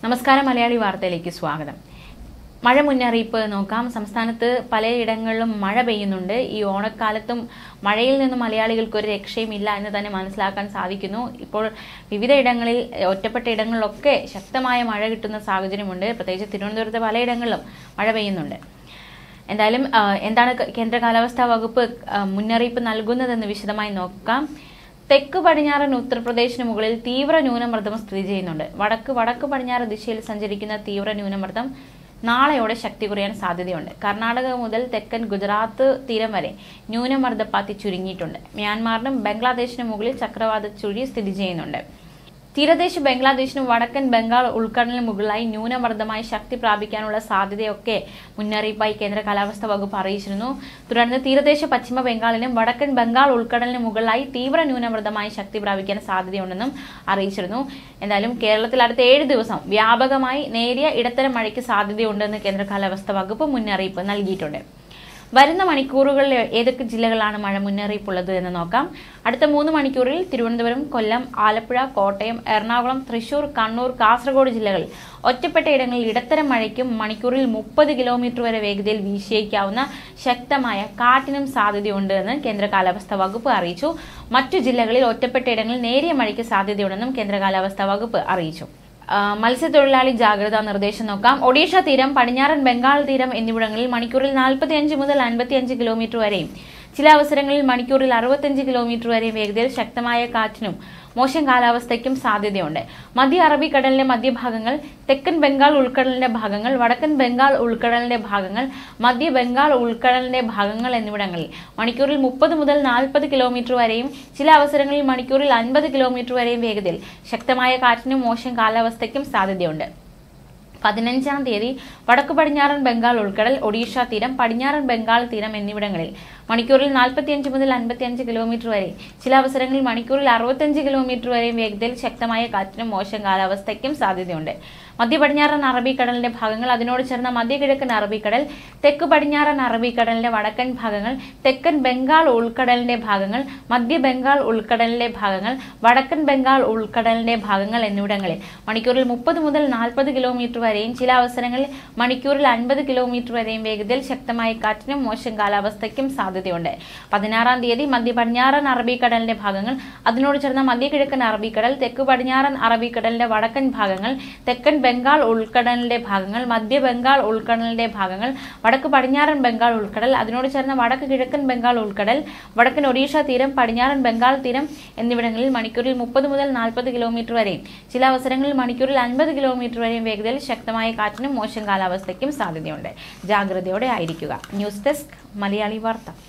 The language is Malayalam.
നമസ്കാരം മലയാളി വാർത്തയിലേക്ക് സ്വാഗതം. മഴ മുന്നറിയിപ്പ് നോക്കാം. സംസ്ഥാനത്ത് പലയിടങ്ങളിലും മഴ പെയ്യുന്നുണ്ട്. ഈ ഓണക്കാലത്തും മഴയിൽ നിന്നും മലയാളികൾക്ക് ഒരു രക്ഷയുമില്ല എന്ന് തന്നെ മനസ്സിലാക്കാൻ സാധിക്കുന്നു. ഇപ്പോൾ വിവിധ ഇടങ്ങളിൽ ഒറ്റപ്പെട്ട ഇടങ്ങളിലൊക്കെ ശക്തമായ മഴ കിട്ടുന്ന സാഹചര്യമുണ്ട്. പ്രത്യേകിച്ച് തിരുവനന്തപുരത്തെ പലയിടങ്ങളിലും മഴ പെയ്യുന്നുണ്ട്. എന്തായാലും എന്താണ് കേന്ദ്ര കാലാവസ്ഥാ വകുപ്പ് മുന്നറിയിപ്പ് നൽകുന്നതെന്ന് വിശദമായി നോക്കാം. തെക്ക് പടിഞ്ഞാറൻ ഉത്തർപ്രദേശിന് മുകളിൽ തീവ്ര ന്യൂനമർദ്ദം സ്ഥിതി ചെയ്യുന്നുണ്ട്. വടക്ക് പടിഞ്ഞാറ് ദിശയിൽ സഞ്ചരിക്കുന്ന തീവ്ര ന്യൂനമർദ്ദം നാളെയോടെ ശക്തി കുറയാൻ സാധ്യതയുണ്ട്. കർണാടക മുതൽ തെക്കൻ ഗുജറാത്ത് തീരം വരെ ന്യൂനമർദ്ദപ്പാത്തി ചുരുങ്ങിയിട്ടുണ്ട്. മ്യാൻമാറിനും ബംഗ്ലാദേശിനും മുകളിൽ ചക്രവാത ചുഴി സ്ഥിതി ചെയ്യുന്നുണ്ട്. തീരദേശ ബംഗ്ലാദേശിനും വടക്കൻ ബംഗാൾ ഉൾക്കടലിന് മുകളിലായി ന്യൂനമർദ്ദമായി ശക്തി പ്രാപിക്കാനുള്ള സാധ്യതയൊക്കെ മുന്നറിയിപ്പായി കേന്ദ്ര കാലാവസ്ഥാ വകുപ്പ് അറിയിച്ചിരുന്നു. തുടർന്ന് തീരദേശ പശ്ചിമ ബംഗാളിനും വടക്കൻ ബംഗാൾ ഉൾക്കടലിന് മുകളിലായി തീവ്ര ന്യൂനമർദ്ദമായി ശക്തി പ്രാപിക്കാൻ സാധ്യതയുണ്ടെന്നും അറിയിച്ചിരുന്നു. എന്തായാലും കേരളത്തിൽ അടുത്ത 7 ദിവസം വ്യാപകമായി നേരിയ ഇടത്തരം മഴയ്ക്ക് സാധ്യതയുണ്ടെന്ന് കേന്ദ്ര കാലാവസ്ഥാ വകുപ്പ് മുന്നറിയിപ്പ് നൽകിയിട്ടുണ്ട്. വരുന്ന മണിക്കൂറുകളിൽ ഏതൊക്കെ ജില്ലകളാണ് മഴ മുന്നറിയിപ്പുള്ളത് എന്ന് നോക്കാം. അടുത്ത 3 മണിക്കൂറിൽ തിരുവനന്തപുരം, കൊല്ലം, ആലപ്പുഴ, കോട്ടയം, എറണാകുളം, തൃശൂർ, കണ്ണൂർ, കാസർഗോഡ് ജില്ലകളിൽ ഒറ്റപ്പെട്ട ഇടങ്ങളിൽ ഇടത്തരം മഴയ്ക്കും മണിക്കൂറിൽ 30 കിലോമീറ്റർ വരെ വേഗതയിൽ വീശിയേക്കാവുന്ന ശക്തമായ കാറ്റിനും സാധ്യതയുണ്ട് എന്ന് കേന്ദ്ര കാലാവസ്ഥാ വകുപ്പ് അറിയിച്ചു. മറ്റു ജില്ലകളിൽ ഒറ്റപ്പെട്ട ഇടങ്ങളിൽ നേരിയ മഴയ്ക്ക് സാധ്യതയുണ്ടെന്നും കേന്ദ്ര കാലാവസ്ഥാ വകുപ്പ് അറിയിച്ചു. മത്സ്യത്തൊഴിലാളി ജാഗ്രതാ നിർദ്ദേശം നോക്കാം. ഒഡീഷ തീരം, പടിഞ്ഞാറൻ ബംഗാൾ തീരം എന്നിവിടങ്ങളിൽ മണിക്കൂറിൽ 45 മുതൽ 55 കിലോമീറ്റർ വരെയും ചില അവസരങ്ങളിൽ മണിക്കൂറിൽ 65 കിലോമീറ്റർ വരെയും വേഗതയിൽ ശക്തമായ കാറ്റിനും മോശം കാലാവസ്ഥയ്ക്കും സാധ്യതയുണ്ട്. മധ്യ അറബിക്കടലിന്റെ മധ്യഭാഗങ്ങൾ, തെക്കൻ ബംഗാൾ ഉൾക്കടലിന്റെ ഭാഗങ്ങൾ, വടക്കൻ ബംഗാൾ ഉൾക്കടലിന്റെ ഭാഗങ്ങൾ, മധ്യ ബംഗാൾ ഉൾക്കടലിന്റെ ഭാഗങ്ങൾ എന്നിവിടങ്ങളിൽ മണിക്കൂറിൽ 30 മുതൽ 40 കിലോമീറ്റർ വരെയും ചില അവസരങ്ങളിൽ മണിക്കൂറിൽ 50 കിലോമീറ്റർ വരെയും വേഗതയിൽ ശക്തമായ കാറ്റിനും മോശം കാലാവസ്ഥയ്ക്കും സാധ്യതയുണ്ട്. 15-ാം തീയതി വടക്കു പടിഞ്ഞാറൻ ബംഗാൾ ഉൾക്കടൽ, ഒഡീഷ തീരം, പടിഞ്ഞാറൻ ബംഗാൾ തീരം എന്നിവിടങ്ങളിൽ മണിക്കൂറിൽ 45 മുതൽ 55 കിലോമീറ്റർ വരെ ചില അവസരങ്ങളിൽ മണിക്കൂറിൽ 65 കിലോമീറ്റർ വരെയും വേഗതയിൽ ശക്തമായ കാറ്റിനും മോശം കാലാവസ്ഥയ്ക്കും സാധ്യതയുണ്ട്. മധ്യ പടിഞ്ഞാറൻ അറബിക്കടലിന്റെ ഭാഗങ്ങൾ, അതിനോട് ചേർന്ന മധ്യകിഴക്കൻ അറബിക്കടൽ, തെക്ക് പടിഞ്ഞാറൻ അറബിക്കടലിന്റെ വടക്കൻ ഭാഗങ്ങൾ, തെക്കൻ ബംഗാൾ ഉൾക്കടലിന്റെ ഭാഗങ്ങൾ, മധ്യ ബംഗാൾ ഉൾക്കടലിന്റെ ഭാഗങ്ങൾ, വടക്കൻ ബംഗാൾ ഉൾക്കടലിന്റെ ഭാഗങ്ങൾ എന്നിവിടങ്ങളിൽ മണിക്കൂറിൽ 30 മുതൽ 40 കിലോമീറ്റർ വരെയും ചില അവസരങ്ങളിൽ മണിക്കൂറിൽ 50 കിലോമീറ്റർ വരെയും വേഗതയിൽ ശക്തമായ കാറ്റിനും മോശം കാലാവസ്ഥയ്ക്കും സാധ്യതയുണ്ട്. 16-ാം തീയതി മധ്യ പടിഞ്ഞാറൻ അറബിക്കടലിന്റെ ഭാഗങ്ങൾ, അതിനോട് ചേർന്ന മധ്യകിഴക്കൻ അറബിക്കടൽ, തെക്ക് പടിഞ്ഞാറൻ അറബിക്കടലിന്റെ വടക്കൻ ഭാഗങ്ങൾ, തെക്കൻ ബംഗാൾ ഉൾക്കടലിന്റെ ഭാഗങ്ങൾ, മധ്യ ബംഗാൾ ഉൾക്കടലിന്റെ ഭാഗങ്ങൾ, വടക്ക് പടിഞ്ഞാറൻ ബംഗാൾ ഉൾക്കടൽ, അതിനോട് ചേർന്ന വടക്ക് കിഴക്കൻ ബംഗാൾ ഉൾക്കടൽ, വടക്കൻ ഒഡീഷ തീരം, പടിഞ്ഞാറൻ ബംഗാൾ തീരം എന്നിവിടങ്ങളിൽ മണിക്കൂറിൽ 30 മുതൽ 40 കിലോമീറ്റർ വരെയും ചില അവസരങ്ങളിൽ മണിക്കൂറിൽ 50 കിലോമീറ്റർ വരെയും വേഗതയിൽ ശക്തമായ കാറ്റിനും മോശം കാലാവസ്ഥയ്ക്കും സാധ്യതയുണ്ട്. ജാഗ്രതയോടെ ആയിരിക്കുക. ന്യൂസ് ഡെസ്ക് മലയാളി വാർത്ത.